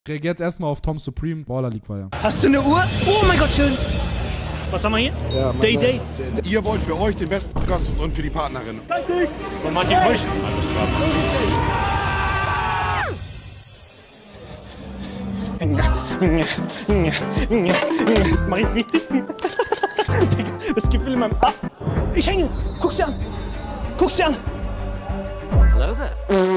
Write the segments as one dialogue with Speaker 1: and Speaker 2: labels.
Speaker 1: Reagiert jetzt erstmal auf Tom Supreme. Baller League war ja.
Speaker 2: Hast du eine Uhr? Oh mein Gott, schön. Was haben wir hier?
Speaker 3: Ja,
Speaker 2: Date.
Speaker 3: Ihr wollt für euch den besten Orgasmus und für die Partnerin.
Speaker 2: Und Martin ruhig. Alles klar. Das mach ich richtig. Das Gefühl in meinem... Ah, ich hänge. Guck sie an. Guck sie an.
Speaker 4: Hello there.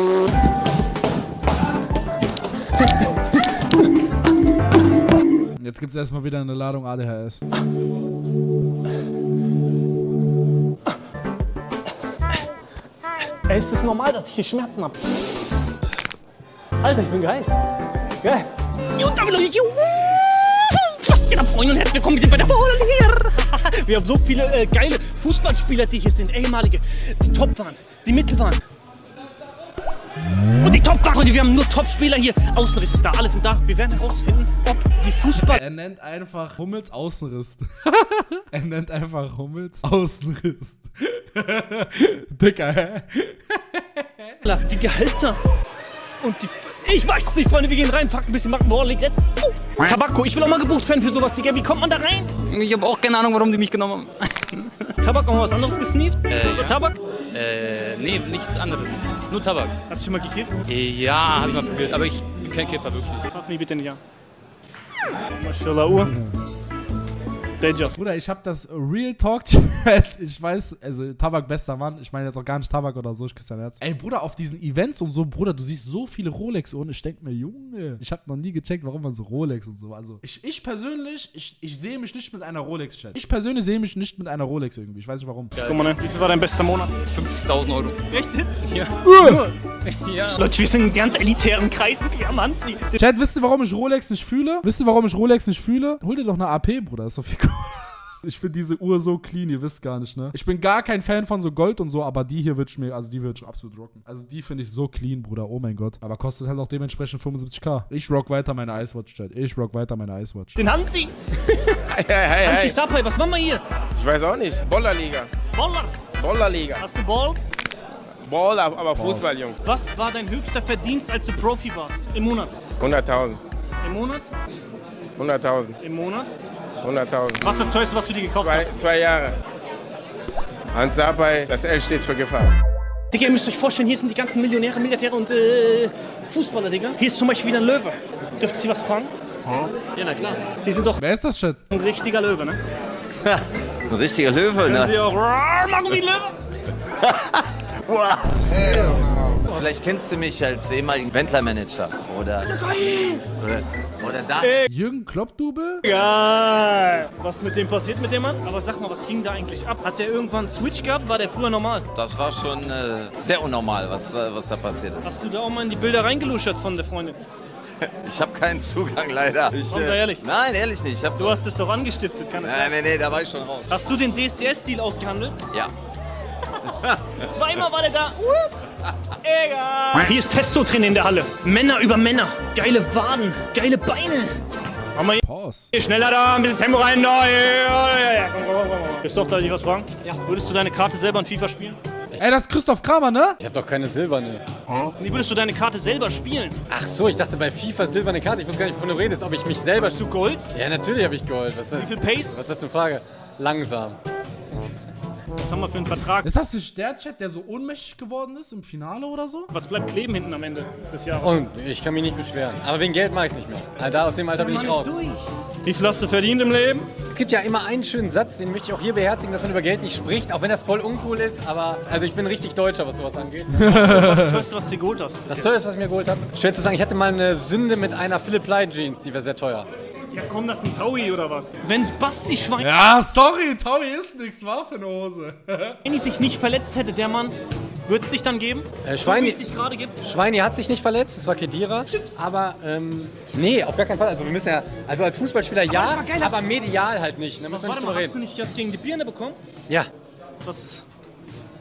Speaker 1: Jetzt gibt es erstmal wieder eine Ladung ADHS.
Speaker 2: Ey, ist es normal, dass ich hier Schmerzen habe? Alter, ich bin geil. Geil. Und damit Leute, was geht ab, Freunde, und herzlich willkommen, wir sind bei der Baller. Wir haben so viele geile Fußballspieler, die hier sind, ehemalige, die top waren, die mittel waren. Und die Top waren, wir haben nur Top-Spieler hier. Außenriss ist da, alles sind da. Wir werden herausfinden, ob die Fußball...
Speaker 1: Er nennt einfach Hummels Außenriss. Er nennt einfach Hummels Außenriss. Dicker, hä?
Speaker 2: Die Gehälter und die... Ich weiß es nicht, Freunde, wir gehen rein, fuck ein bisschen, machen Ballig, let's go. Tabakko, ich will auch mal gebucht werden für sowas, Digga. Wie kommt man da rein?
Speaker 4: Ich habe auch keine Ahnung, warum die mich genommen haben.
Speaker 2: Tabak, noch mal was anderes gesneeft?
Speaker 4: Ja.
Speaker 2: Tabak?
Speaker 4: Nee, nichts anderes. Nur Tabak.
Speaker 2: Hast du schon mal gekifft?
Speaker 4: Ja, habe ich mal probiert, aber ich bin kein Kiffer, wirklich.
Speaker 2: Lass mich bitte nicht an. Mashallah, Uhr. Dangerous.
Speaker 1: Bruder, ich hab das Real Talk Chat. Ich weiß, also Tabak bester Mann. Ich meine jetzt auch gar nicht Tabak oder so, ich küsse dein Herz. Ey, Bruder, auf diesen Events und so, Bruder, du siehst so viele Rolex und ich denk mir, Junge, ich hab noch nie gecheckt, warum man so Rolex und so. Also, ich persönlich, ich sehe mich nicht mit einer Rolex, Chat. Ich persönlich sehe mich nicht mit einer Rolex irgendwie. Ich weiß nicht warum.
Speaker 2: Guck mal, ne? Wie viel war dein bester Monat?
Speaker 4: 50.000 Euro.
Speaker 2: Echt jetzt?
Speaker 4: Ja. Ja.
Speaker 2: Leute, wir sind in ganz elitären Kreisen, die am Anziehen.
Speaker 1: Chat, wisst ihr, warum ich Rolex nicht fühle? Wisst ihr, warum ich Rolex nicht fühle? Hol dir doch eine AP, Bruder, ist doch viel cooler. Ich finde diese Uhr so clean, ihr wisst gar nicht, ne? Ich bin gar kein Fan von so Gold und so, aber die hier wird ich mir, also die wird ich absolut rocken. Also die finde ich so clean, Bruder, oh mein Gott. Aber kostet halt auch dementsprechend 75.000. Ich rock weiter meine Icewatch, Chat. Ich rock weiter meine Icewatch.
Speaker 2: Den Hansi.
Speaker 5: Hey.
Speaker 2: Hansi Sapai, was machen wir hier?
Speaker 5: Ich weiß auch nicht. Bollerliga.
Speaker 2: Baller.
Speaker 5: Bollerliga.
Speaker 2: Hast du Balls?
Speaker 5: Baller, aber Fußball, Jungs.
Speaker 2: Was war dein höchster Verdienst, als du Profi warst? Im Monat?
Speaker 5: 100.000.
Speaker 2: Im Monat?
Speaker 5: 100.000.
Speaker 2: Im Monat?
Speaker 5: 100.000.
Speaker 2: Was ist das Teuerste, was du dir gekauft hast?
Speaker 5: 2 Jahre. Hans Sapai, das L steht für Gefahr.
Speaker 2: Digga, ihr müsst euch vorstellen, hier sind die ganzen Millionäre, Milliardäre und Fußballer, Digga. Hier ist zum Beispiel wieder ein Löwe. Dürft ihr Sie was fragen?
Speaker 4: Ja, na klar.
Speaker 2: Sie sind doch
Speaker 1: Wer ist das, Chat?
Speaker 2: ein richtiger Löwe, ne?
Speaker 4: Ein richtiger Löwe,
Speaker 2: Können Sie
Speaker 4: ne?
Speaker 2: auch machen wie ein Löwe?
Speaker 4: Vielleicht kennst du mich als ehemaligen Wendler-Manager. Oder da.
Speaker 1: Jürgen Klopp-Double?
Speaker 2: Geil! Was mit dem passiert mit dem Mann? Aber sag mal, was ging da eigentlich ab? Hat der irgendwann einen Switch gehabt? War der früher normal?
Speaker 4: Das war schon sehr unnormal, was da passiert ist.
Speaker 2: Hast du da auch mal in die Bilder reingeluschert von der Freundin?
Speaker 4: Ich habe keinen Zugang, leider.
Speaker 2: Komm, sei ehrlich.
Speaker 4: Nein, ehrlich nicht.
Speaker 2: Du hast es doch angestiftet, kann es sein?
Speaker 4: Nee, da war ich schon raus.
Speaker 2: Hast du den DSDS-Deal ausgehandelt?
Speaker 4: Ja.
Speaker 2: Zweimal war der da. Egal. Hier ist Testo drin in der Halle. Männer über Männer. Geile Waden, geile Beine. Mach mal
Speaker 1: Pause.
Speaker 2: hier schneller da, ein bisschen Tempo rein. Ja. Komm. Christoph, darf ich was fragen? Ja. Würdest du deine Karte selber in FIFA spielen?
Speaker 1: Ey, das ist Christoph Kramer, ne?
Speaker 6: Ich hab doch keine silberne.
Speaker 2: Wie würdest du deine Karte selber spielen?
Speaker 6: Ach so, ich dachte bei FIFA silberne Karte. Ich wusste gar nicht, wovon du redest. Ob ich mich selber...
Speaker 2: Hast du Gold?
Speaker 6: Ja, natürlich habe ich Gold.
Speaker 2: Wie viel Pace?
Speaker 6: Was ist das für eine Frage? Langsam.
Speaker 2: Was haben wir für einen Vertrag?
Speaker 1: Ist das nicht der Chat, der so ohnmächtig geworden ist im Finale oder so?
Speaker 2: Was bleibt kleben hinten am Ende des Jahres?
Speaker 6: Und ich kann mich nicht beschweren. Aber wegen Geld mache ich es nicht mehr. Also da aus dem Alter bin ich raus.
Speaker 2: Wie viel hast du verdient im Leben?
Speaker 6: Es gibt ja immer einen schönen Satz, den möchte ich auch hier beherzigen, dass man über Geld nicht spricht, auch wenn das voll uncool ist. Aber also ich bin richtig Deutscher, was sowas angeht.
Speaker 2: Was das Teuerste, was du geholt hast?
Speaker 6: Das teuerste, was ich mir geholt habe. Schwer zu sagen, ich hatte mal eine Sünde mit einer Philipp Plein Jeans, die war sehr teuer.
Speaker 2: Ja komm, das ist ein Taui oder was? Wenn Basti Schweini
Speaker 1: Ja, sorry, Taui ist nix, war für eine Hose.
Speaker 2: sich nicht verletzt hätte, der Mann, würde es dich dann geben?
Speaker 6: Schweini,
Speaker 2: Wie es dich gerade gibt?
Speaker 6: Schweini hat sich nicht verletzt, das war Kedira. Aber nee, auf gar keinen Fall. Also wir müssen ja, also als Fußballspieler ja,
Speaker 2: das war geil,
Speaker 6: aber medial halt nicht. Da müssen wir nicht
Speaker 2: Warte
Speaker 6: drüber
Speaker 2: mal, hast du
Speaker 6: reden.
Speaker 2: nicht das gegen die Birne bekommen?
Speaker 6: Ja.
Speaker 2: Was?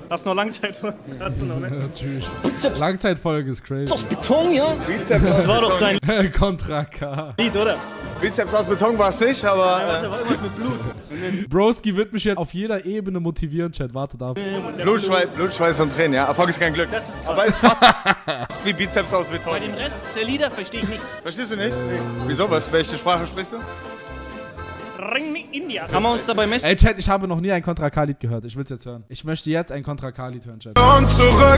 Speaker 2: Hast du noch Langzeitfolge? Hast du noch, ne?
Speaker 1: Natürlich. Langzeitfolge ist crazy.
Speaker 2: Aus Beton, ja? Das war doch dein
Speaker 1: Contra K.
Speaker 2: Lied, oder?
Speaker 5: Bizeps aus Beton war es nicht, aber...
Speaker 2: Da war irgendwas mit Blut.
Speaker 1: Broski wird mich jetzt auf jeder Ebene motivieren, Chat. Wartet ab.
Speaker 5: Blutschweiß und Tränen, ja. Erfolg ist kein Glück.
Speaker 2: Das ist krass.
Speaker 5: Aber es war wie Bizeps aus Beton.
Speaker 2: Bei dem Rest der Lieder verstehe ich nichts.
Speaker 5: Verstehst du nicht? Wieso? Welche Sprache sprichst du?
Speaker 2: Ring India. Kann man uns dabei messen?
Speaker 1: Ey, Chat, ich habe noch nie ein Contra K-Lied gehört. Ich will's jetzt hören. Ich möchte jetzt ein Contra K-Lied hören, Chat.
Speaker 3: Und zurück.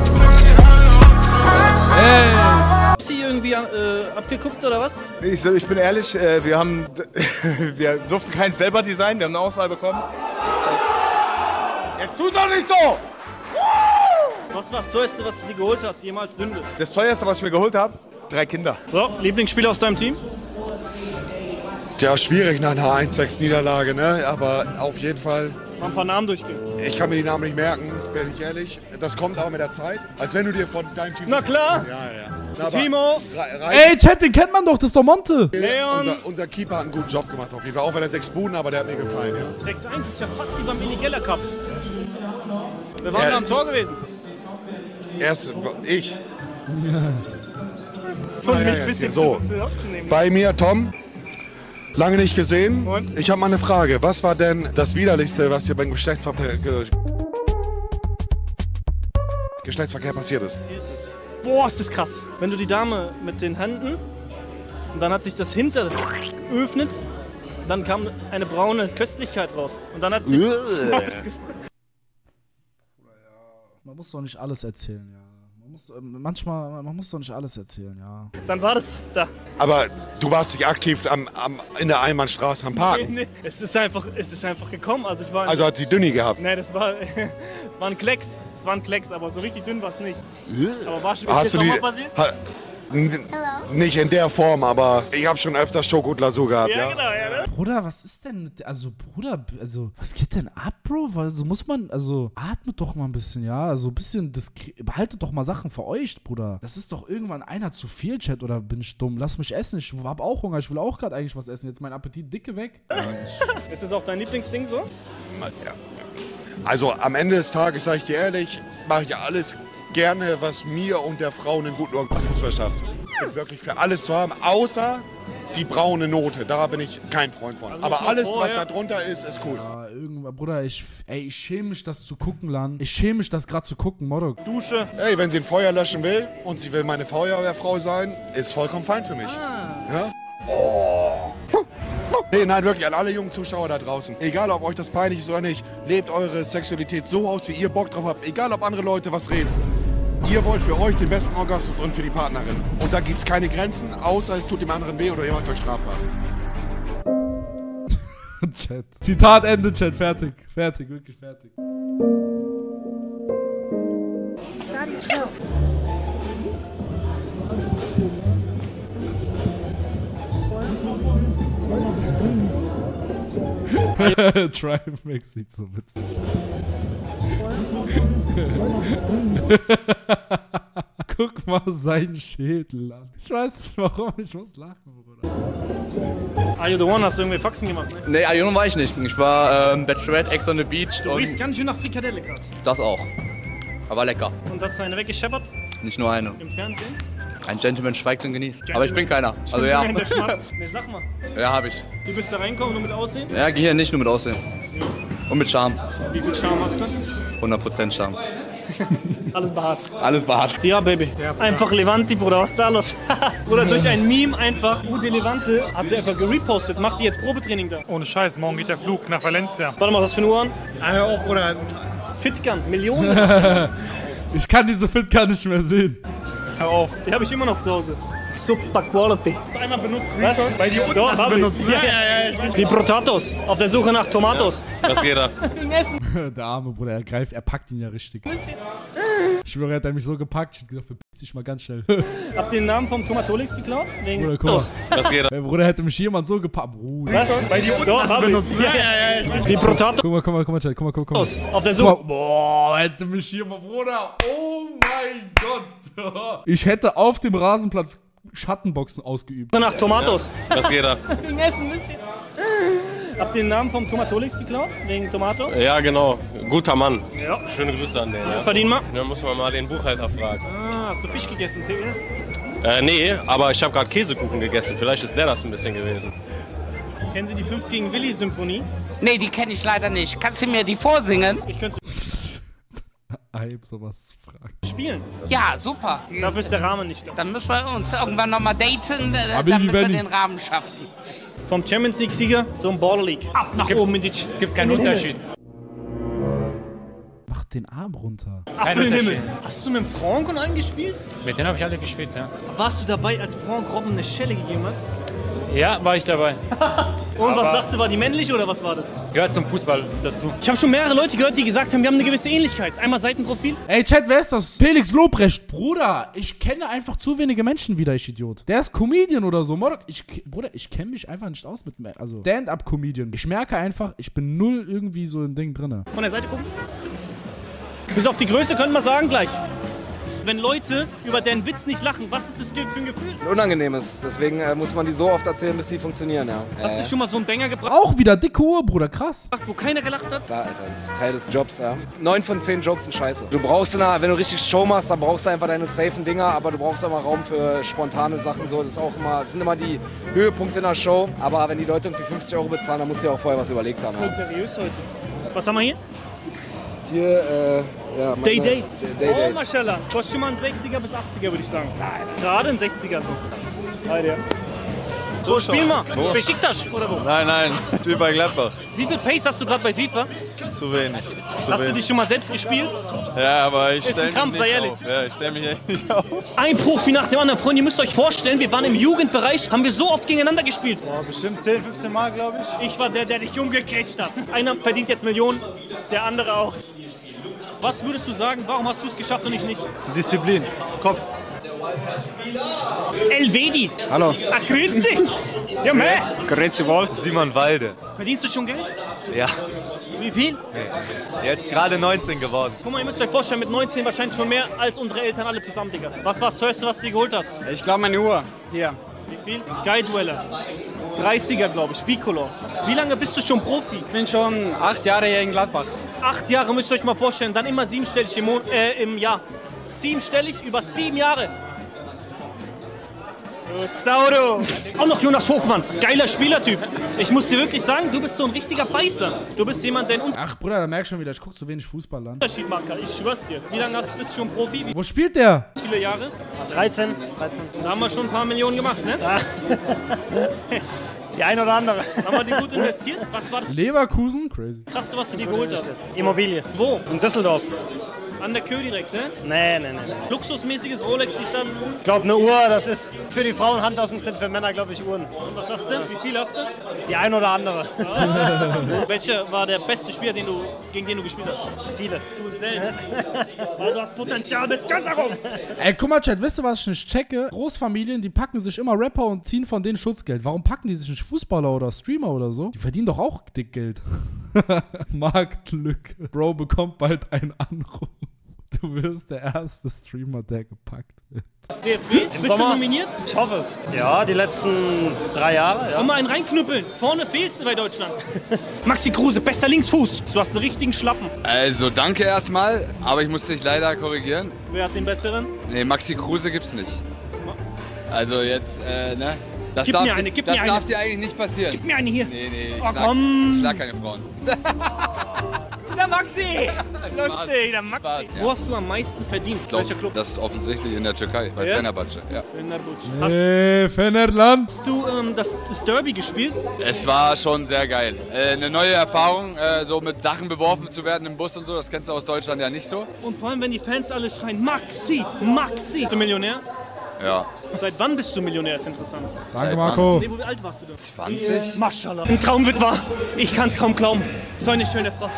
Speaker 1: Ey!
Speaker 2: Ist sie irgendwie abgeguckt oder was?
Speaker 5: Ich bin ehrlich, wir durften keins selber designen, wir haben eine Auswahl bekommen. Jetzt tut doch nicht so!
Speaker 2: Was war das Teuerste, was du dir geholt hast, jemals Sünde?
Speaker 5: Das teuerste, was ich mir geholt habe, 3 Kinder.
Speaker 2: So, Lieblingsspieler aus deinem Team?
Speaker 3: Tja, schwierig nach einer 1-6-Niederlage, ne? Aber auf jeden Fall,
Speaker 2: Mal ein paar Namen durchgehen.
Speaker 3: ich kann mir die Namen nicht merken, bin ich ehrlich. Das kommt aber mit der Zeit. Als wenn du dir von deinem Team...
Speaker 2: Na klar!
Speaker 3: Ja. Na, aber
Speaker 2: Timo!
Speaker 1: Ey, Chat, den kennt man doch. Das ist doch Monte.
Speaker 2: Leon!
Speaker 3: Unser Keeper hat einen guten Job gemacht auf jeden Fall. Auch wenn er 6 Buden, aber der hat mir gefallen, ja.
Speaker 2: 6-1 ist ja fast wie beim Minigella Cup. Wir waren da am Tor gewesen.
Speaker 3: Erst ich.
Speaker 2: Von
Speaker 3: Ja,
Speaker 2: mich
Speaker 3: jetzt
Speaker 2: bis
Speaker 3: hier.
Speaker 2: jetzt
Speaker 3: So.
Speaker 2: aufzunehmen.
Speaker 3: Bei mir, Tom. Lange nicht gesehen.
Speaker 2: Und?
Speaker 3: Ich habe mal eine Frage. Was war denn das Widerlichste, was dir beim Geschlechtsverkehr passiert ist?
Speaker 2: Boah, ist das krass. Wenn du die Dame mit den Händen und dann hat sich das hinter geöffnet, dann kam eine braune Köstlichkeit raus. Und dann hat sich das
Speaker 1: Man muss doch nicht alles erzählen, ja. Man muss doch nicht alles erzählen, ja.
Speaker 2: Dann war das da.
Speaker 3: Aber du warst nicht aktiv in der Einbahnstraße am Parken.
Speaker 2: Nee, es ist einfach gekommen. Also ich war.
Speaker 3: Also hat sie Dünni gehabt.
Speaker 2: Nee, das war ein Klecks. Das war ein Klecks, aber so richtig dünn war es nicht. Aber war schon
Speaker 3: Hast du
Speaker 2: jetzt
Speaker 3: die...
Speaker 2: nochmal passiert?
Speaker 3: Nicht in der Form, aber ich habe schon öfter Schoko-Glasur gehabt, ja.
Speaker 2: Genau, ja, ne?
Speaker 1: Bruder, was ist denn mit... Also, Bruder, was geht denn ab, Bro? Weil so muss man... Also, atmet doch mal ein bisschen, ja? Also, ein bisschen... Behaltet doch mal Sachen für euch, Bruder. Das ist doch irgendwann einer zu viel, Chat, oder bin ich dumm? Lass mich essen. Ich hab auch Hunger. Ich will auch gerade eigentlich was essen. Jetzt mein Appetit dicke weg.
Speaker 2: Ist das auch dein Lieblingsding so?
Speaker 3: Ja. Also am Ende des Tages, sage ich dir ehrlich, mache ich alles gerne, was mir und der Frau einen guten Orgasmus verschafft. Ich bin wirklich für alles zu haben, außer die braune Note. Da bin ich kein Freund von. Aber alles, was da drunter ist, ist cool.
Speaker 1: Ja, irgendwann, Bruder, ich schäme mich, das zu gucken, Lan. Ich schäme mich, das gerade zu gucken, Modok.
Speaker 2: Dusche.
Speaker 3: Ey, wenn sie ein Feuer löschen will und sie will meine Feuerwehrfrau sein, ist vollkommen fein für mich. Ja? Nee, nein, wirklich, an alle jungen Zuschauer da draußen. Egal, ob euch das peinlich ist oder nicht, lebt eure Sexualität so aus, wie ihr Bock drauf habt. Egal, ob andere Leute was reden. Ihr wollt für euch den besten Orgasmus und für die Partnerin. Und da gibt's keine Grenzen, außer es tut dem anderen weh oder ihr macht euch strafbar.
Speaker 1: Chat. Zitat Ende, Chat. Fertig. Fertig, wirklich fertig. Trimax sieht so witzig. Guck mal seinen Schädel an. Ich weiß nicht warum, ich muss lachen, Bruder.
Speaker 2: Are you the one? Hast du irgendwie Faxen gemacht? Ne?
Speaker 7: Nee, Are You the One war ich nicht. Ich war Bachelorette, Ex on the Beach
Speaker 2: Du riechst ganz schön nach Frikadelle gerade.
Speaker 7: das auch. Aber lecker.
Speaker 2: Und hast du eine weggescheppert
Speaker 7: Nicht nur eine.
Speaker 2: im Fernsehen?
Speaker 7: Ein Gentleman schweigt und genießt. Aber ich bin keiner. Also ja.
Speaker 2: Der Schmatz. Ne, sag mal.
Speaker 7: Ja, hab ich.
Speaker 2: Du bist da reinkommen nur mit Aussehen?
Speaker 7: Ja, geh hier nicht nur mit Aussehen. Und mit Charme.
Speaker 2: Wie viel Charme hast du?
Speaker 7: 100% Charme.
Speaker 2: Alles behaart.
Speaker 7: Alles behaart.
Speaker 2: Ja, Baby. Einfach Levanti, Bruder, was ist da los? Oder durch ein Meme einfach. Ute Levante hat sie einfach gerepostet. Macht die jetzt Probetraining da?
Speaker 8: Ohne Scheiß, morgen geht der Flug nach Valencia.
Speaker 2: Warte mal, was für eine Uhr an?
Speaker 8: Auch, oder?
Speaker 2: Fitgun, Millionen.
Speaker 1: Ich kann diese Fit gar nicht mehr sehen.
Speaker 8: Hör auf.
Speaker 2: Die habe ich immer noch zu Hause. Super Quality.
Speaker 8: Hast du einmal benutzt,
Speaker 2: Was?
Speaker 8: Weil die unten
Speaker 2: Doch,
Speaker 8: hast
Speaker 2: hab
Speaker 8: du
Speaker 2: ich.
Speaker 8: benutzt. Ja, ich weiß.
Speaker 2: Die Protatos. Auf der Suche nach Tomatos.
Speaker 4: Was geht da?
Speaker 1: Der arme Bruder, er packt ihn ja richtig. Ich schwöre, er hat mich so gepackt. Ich hab gesagt, verpiss dich mal ganz schnell.
Speaker 2: Habt ihr den Namen vom Tomatolix geklaut? Wegen
Speaker 1: Bruder, guck mal.
Speaker 2: Tos.
Speaker 4: Was geht da?
Speaker 1: Ey, Bruder, hätte mich jemand so gepackt. Bruder.
Speaker 2: Was?
Speaker 8: Weil die unten
Speaker 2: Doch,
Speaker 8: hast
Speaker 2: hab
Speaker 8: du
Speaker 2: ich.
Speaker 8: benutzt. Ja, ich weiß.
Speaker 2: Die Protatos.
Speaker 1: Guck mal, Chat, guck mal.
Speaker 2: Auf der
Speaker 1: Guck
Speaker 2: Suche.
Speaker 1: mal. Boah, hätte mich jemand, Bruder. Oh mein Gott. Ich hätte auf dem Rasenplatz Schattenboxen ausgeübt.
Speaker 2: nach Tomatos.
Speaker 4: Was geht da?
Speaker 2: Wegen Essen, wisst ihr? Habt ihr den Namen vom Tomatolix geklaut? Wegen Tomato?
Speaker 9: Ja, genau. Guter Mann.
Speaker 2: Ja.
Speaker 9: Schöne Grüße an den. Ja.
Speaker 2: Verdien mal.
Speaker 9: Dann muss man mal den Buchhalter fragen.
Speaker 2: Ah, hast du Fisch gegessen, Theo?
Speaker 9: Nee, aber ich habe gerade Käsekuchen gegessen. Vielleicht ist der das ein bisschen gewesen.
Speaker 2: Kennen Sie die 5 gegen Willi-Symphonie?
Speaker 10: Nee, die kenne ich leider nicht. Kannst du mir die vorsingen?
Speaker 2: Ich könnte
Speaker 1: sowas zu fragen.
Speaker 2: spielen.
Speaker 10: Ja, super.
Speaker 2: Dafür ist der Rahmen nicht da.
Speaker 10: Dann müssen wir uns irgendwann nochmal daten,
Speaker 1: Aber
Speaker 10: damit wir
Speaker 1: Benni.
Speaker 10: den Rahmen schaffen.
Speaker 2: Vom Champions League-Sieger zum Baller League. Ab nach oben in die... Es gibt keinen Unterschied.
Speaker 1: Mach den Arm runter.
Speaker 2: Ab in den Himmel. Hast du mit dem Franck und allen gespielt?
Speaker 8: Mit denen habe ich alle gespielt, ja.
Speaker 2: Warst du dabei, als Franck Robben eine Schelle gegeben hat?
Speaker 8: Ja, war ich dabei.
Speaker 2: Und was
Speaker 8: Aber-
Speaker 2: sagst du, war die männlich oder was war das?
Speaker 8: Gehört zum Fußball dazu.
Speaker 2: Ich habe schon mehrere Leute gehört, die gesagt haben, wir haben eine gewisse Ähnlichkeit. Einmal Seitenprofil.
Speaker 1: Ey, Chat, wer ist das? Felix Lobrecht. Bruder, ich kenne einfach zu wenige Menschen wieder, ich Idiot. Der ist Comedian oder so. Bruder, ich kenne mich einfach nicht aus mit... Also, Stand-Up-Comedian. Ich merke einfach, ich bin null irgendwie so ein Ding drin.
Speaker 2: Von der Seite gucken. Bis auf die Größe könnte man sagen gleich. Wenn Leute über deren Witz nicht lachen, was ist das für ein Gefühl?
Speaker 11: Unangenehmes. Deswegen muss man die so oft erzählen, bis die funktionieren, ja.
Speaker 2: Hast du schon mal so einen Banger gebracht,
Speaker 1: Auch wieder dicke Uhr, Bruder, krass.
Speaker 2: wo keiner gelacht hat?
Speaker 11: Klar, Alter, das ist Teil des Jobs, ja. 9 von 10 Jokes sind scheiße. Du brauchst, wenn du richtig Show machst, dann brauchst du einfach deine safen Dinger, aber du brauchst auch mal Raum für spontane Sachen. So. Das ist auch immer, das sind immer die Höhepunkte in der Show. Aber wenn die Leute irgendwie 50 € bezahlen, dann musst du ja auch vorher was überlegt haben.
Speaker 2: Voll
Speaker 11: Ja.
Speaker 2: seriös heute. Was haben wir hier?
Speaker 11: Hier, ja,
Speaker 2: Day Date.
Speaker 11: Day
Speaker 2: Oh,
Speaker 11: Date.
Speaker 2: Maschallah. Kostet schon mal ein 60er bis 80er, würde ich sagen. Gerade ein 60er so. Alter. So, spiel mal. Besiktas oder wo?
Speaker 12: Nein, ich spiele bei Gladbach.
Speaker 2: Wie viel Pace hast du gerade bei FIFA?
Speaker 12: Zu wenig.
Speaker 2: Hast du dich schon mal selbst gespielt?
Speaker 12: Ja, aber ich
Speaker 2: Ist
Speaker 12: stelle
Speaker 2: ein Kampf,
Speaker 12: mich
Speaker 2: sei
Speaker 12: nicht
Speaker 2: ehrlich.
Speaker 12: auf. Ja, ich stelle mich echt nicht auf.
Speaker 2: Ein Profi nach dem anderen. Freunde, ihr müsst euch vorstellen, wir waren im Jugendbereich, haben wir so oft gegeneinander gespielt.
Speaker 12: Boah, bestimmt 10, 15 Mal, glaube ich.
Speaker 2: Ich war der dich umgekretscht hat. Einer verdient jetzt Millionen, der andere auch. Was würdest du sagen, warum hast du es geschafft und ich nicht?
Speaker 12: Disziplin, Kopf.
Speaker 2: Elvedi.
Speaker 12: Hallo.
Speaker 2: Grüezi. Ja, meh.
Speaker 12: Grüezi wohl. Simon Walde.
Speaker 2: Verdienst du schon Geld?
Speaker 12: Ja,
Speaker 2: Wie viel?
Speaker 12: jetzt gerade 19 geworden.
Speaker 2: Guck mal, ihr müsst euch vorstellen, mit 19 wahrscheinlich schon mehr als unsere Eltern alle zusammen, Digga. Was war das teuerste, was du dir geholt hast?
Speaker 12: Ich glaube meine Uhr. Hier.
Speaker 2: Wie viel? Sky Dweller. 30er, glaube ich, Piccolo. Wie lange bist du schon Profi?
Speaker 12: Ich bin schon 8 Jahre hier in Gladbach.
Speaker 2: 8 Jahre müsst ihr euch mal vorstellen, dann immer 7-stellig im Jahr. 7-stellig über 7 Jahre. Du Saudo. Auch noch Jonas Hofmann, geiler Spielertyp. Ich muss dir wirklich sagen, du bist so ein richtiger Beißer. Du bist jemand, der einen
Speaker 1: Ach, Bruder, da merkst du schon wieder, ich guck zu wenig Fußball an.
Speaker 2: Unterschied macht. Ich schwör's dir. Wie lange bist du schon Profi? Wie
Speaker 1: Wo spielt der?
Speaker 2: viele Jahre?
Speaker 8: 13.
Speaker 2: Da haben wir schon ein paar Millionen gemacht, ne?
Speaker 8: Die ein oder andere.
Speaker 2: Haben wir die gut investiert? Was war das
Speaker 1: Leverkusen? Crazy.
Speaker 2: Krasseste, was du dir geholt hast?
Speaker 8: Immobilie.
Speaker 2: Wo?
Speaker 8: In Düsseldorf.
Speaker 2: An der Kö direkt, ne?
Speaker 8: Nee.
Speaker 2: Luxusmäßiges Rolex, dies, das.
Speaker 8: Ich glaube, eine Uhr, das ist für die Frauen Handtaschen, sind für Männer, glaube ich, Uhren.
Speaker 2: Und was hast du? Wie viel hast du?
Speaker 8: Die ein oder andere.
Speaker 2: Welcher war der beste Spieler, gegen den du gespielt hast?
Speaker 8: Viele.
Speaker 2: Du selbst. Weil du hast Potenzial, bist ganz darum.
Speaker 1: Ey, guck mal, Chat, wisst ihr, was ich nicht checke? Großfamilien, die packen sich immer Rapper und ziehen von denen Schutzgeld. Warum packen die sich nicht Fußballer oder Streamer oder so? Die verdienen doch auch dick Geld. Marktlücke. Bro bekommt bald einen Anruf. Du wirst der erste Streamer, der gepackt wird.
Speaker 2: DFB, bist du nominiert?
Speaker 8: Ich hoffe es. Ja, die letzten 3 Jahre. Ja.
Speaker 2: Und mal einen reinknüppeln. Vorne fehlst du bei Deutschland. Maxi Kruse, bester Linksfuß. Du hast einen richtigen Schlappen.
Speaker 7: Also danke erstmal, aber ich muss dich leider korrigieren.
Speaker 2: Wer hat den besseren?
Speaker 7: Nee, Maxi Kruse gibt's nicht. Also jetzt, ne? Das
Speaker 2: Gib
Speaker 7: darf,
Speaker 2: mir eine, gib
Speaker 7: das
Speaker 2: mir
Speaker 7: darf
Speaker 2: eine.
Speaker 7: dir eigentlich nicht passieren.
Speaker 2: Gib mir eine hier.
Speaker 7: Nee,
Speaker 2: Oh, komm.
Speaker 7: ich schlag keine Frauen.
Speaker 2: Der Maxi! Lustig, der Maxi.
Speaker 7: Spaß, ja.
Speaker 2: Wo hast du am meisten verdient?
Speaker 7: Ich glaub,
Speaker 2: Welcher Club?
Speaker 7: das ist offensichtlich in der Türkei, bei
Speaker 2: Ja?
Speaker 7: Fenerbahce. Ja.
Speaker 2: Hast
Speaker 1: Fenerland.
Speaker 2: du das Derby gespielt?
Speaker 7: Es war schon sehr geil. Eine neue Erfahrung, so mit Sachen beworfen zu werden im Bus und so, das kennst du aus Deutschland ja nicht so.
Speaker 2: Und vor allem, wenn die Fans alle schreien, Maxi, Maxi. Bist du Millionär?
Speaker 7: Ja.
Speaker 2: Seit wann bist du Millionär, ist interessant.
Speaker 1: Danke, Marco.
Speaker 2: Nee, wie alt warst du da?
Speaker 7: 20?
Speaker 2: Maschallah. Ein Traum wird wahr. Ich kann's kaum glauben. So eine schöne Frau.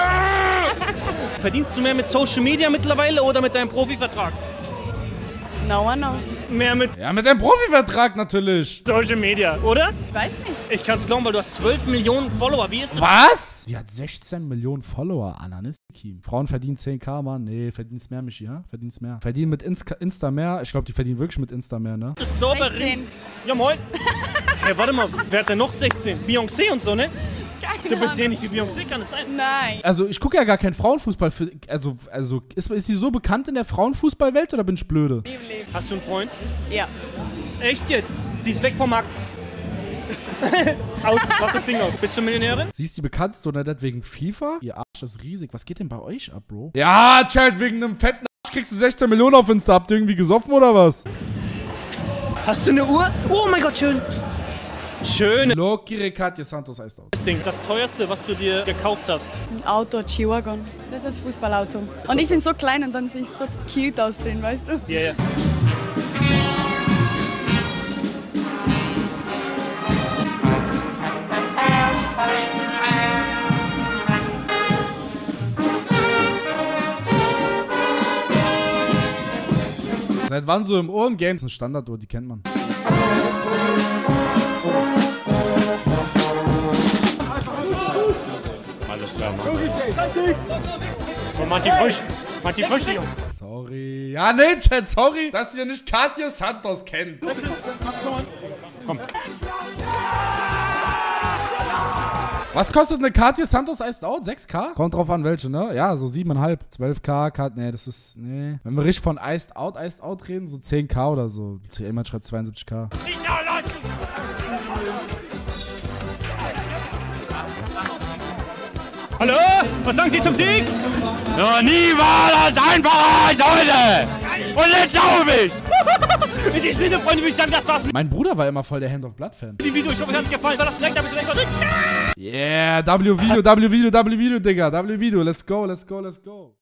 Speaker 2: Verdienst du mehr mit Social Media mittlerweile oder mit deinem Profivertrag?
Speaker 13: No one knows.
Speaker 8: Mehr mit
Speaker 1: Ja, mit dem Profivertrag natürlich.
Speaker 8: Social Media, oder?
Speaker 13: Weiß nicht.
Speaker 8: Ich kann's glauben, weil du hast 12 Millionen Follower. Wie ist das?
Speaker 1: Was? Die hat 16 Millionen Follower, Ananistikim. Frauen verdienen 10k, Mann. Nee, verdienst mehr, Michi, ja? Verdienst mehr. Verdienen mit Insta mehr. Ich glaube, die verdienen wirklich mit Insta mehr, ne?
Speaker 8: Das ist so
Speaker 13: 16.
Speaker 8: Ja, moin. Hey, warte mal, wer hat denn noch 16? Beyoncé und so, ne? Du bist hier nicht wie Beyoncé, kann es sein?
Speaker 13: Nein.
Speaker 1: Also, ich gucke ja gar keinen Frauenfußball. Also ist sie so bekannt in der Frauenfußballwelt oder bin ich blöde?
Speaker 8: Hast du einen Freund?
Speaker 13: Ja.
Speaker 8: Echt jetzt? Sie ist weg vom Markt. Mach das Ding aus. Bist du Millionärin?
Speaker 1: Sie ist die bekannteste oder nicht wegen FIFA? Ihr Arsch ist riesig. Was geht denn bei euch ab, Bro? Ja, Chat, wegen einem fetten Arsch kriegst du 16 Millionen auf Insta. Habt ihr irgendwie gesoffen oder was?
Speaker 8: Hast du eine Uhr? Oh mein Gott, schön. Schön.
Speaker 1: Loki Katja Santos heißt auch.
Speaker 8: Das Ding, das teuerste, was du dir gekauft hast.
Speaker 13: Ein Auto, G-Wagon. Das ist das Fußballauto. Und ich bin so klein und dann sehe ich so cute aus drin, weißt du?
Speaker 8: Ja, ja.
Speaker 1: Seit wann so im Ohren-Game? Das ist eine Standarduhr, die kennt man.
Speaker 8: Alles klar, Mann. So, mach die Früchte, Jungs.
Speaker 1: Sorry. Ja, nee, Chat, sorry, dass ihr nicht Katja Santos kennt.
Speaker 8: Komm.
Speaker 1: Was kostet eine Katja Santos Iced Out? 6k? Kommt drauf an, welche, ne? Ja, so 7,5. 12k, nee, das ist, nee. Wenn wir richtig von Iced Out reden, so 10k oder so. Jemand schreibt 72k.
Speaker 8: Hallo? Was sagen Sie zum Sieg?
Speaker 7: Noch nie war das einfacher als heute. Und jetzt auf mich.
Speaker 8: In diesem Sinne, Freunde, würde ich sagen, das war's mit
Speaker 1: Mein Bruder war immer voll der Hand of Blood Fan.
Speaker 8: dem Video. Ich hoffe, es hat euch gefallen. War das direkt, da bist du direkt
Speaker 1: Yeah, W-Video, Digga. W-Video, let's go.